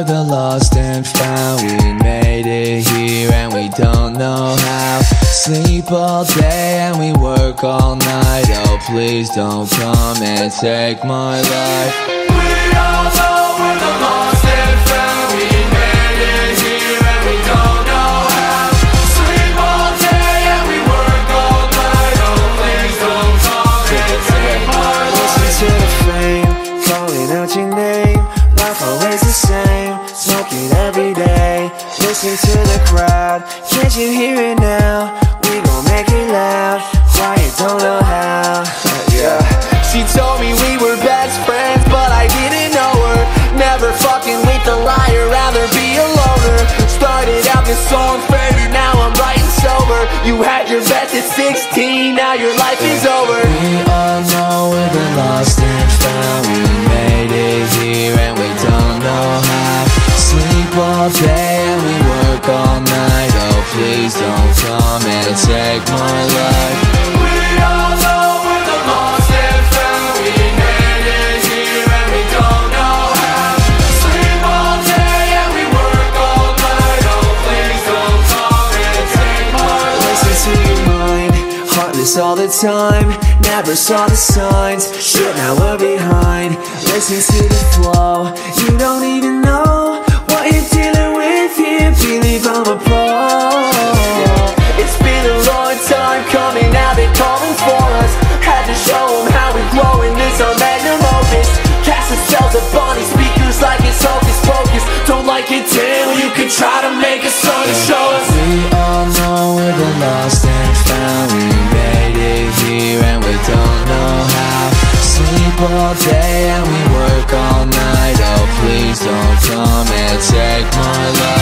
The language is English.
we're the lost and found. We made it here and we don't know how. Sleep all day and we work all night. Oh, please don't come and take my life. We all know we're the lost and found. We made it here and we don't know how. Sleep all day and we work all night. Oh, please don't come and take my life. Listen to the flame, calling out your name. Life always the same, smoking every day. Listen to the crowd, can't you hear it now? We gon' make it loud, quiet, don't know how. Yeah. She told me we were best friends, but I didn't know her. Never fucking with a liar, rather be a loner. Started out this song faded, now I'm writing sober. You had your best at 16, now your life is over. We all know we're the lost and found. We made it here and we don't know how. Sleep all day and we work all night. Oh, please don't come and take my life. We all know we're the lost and found. We made it here and we don't know how. Sleep all day and we work all night. Oh, please don't come and take my life. Listen to your mind, heartless all the time. Never saw the signs, shit now we're behind. Listen to the flow, you don't even know what you're dealing with here. Believe I'm a pro. It's been a long time coming, now they're calling for us. Had to show them how we grow in this our magnum opus. Cast the cells up on these speakers like it's hocus pocus. Don't like it, damn, you can try to make a song to show us. We all know we're the lost and found. We made it here and we don't know how. Sleep all day and we work all night. Oh, please don't come and take my life.